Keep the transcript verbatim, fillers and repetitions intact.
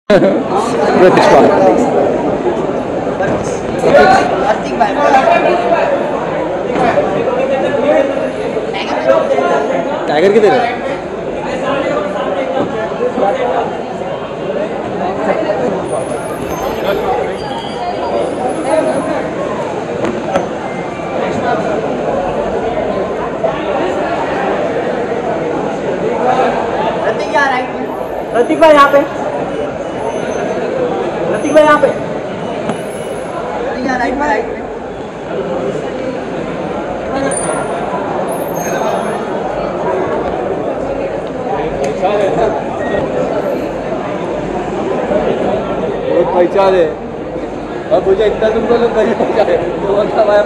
Tiger किधर है? रतीक भाई यहाँ पे, रतीक भाई यहाँ पे, राइट में, राइट में। बहुत पहचान है और मुझे इतना तुमको लोग नहीं पहचाने तो अच्छा भाई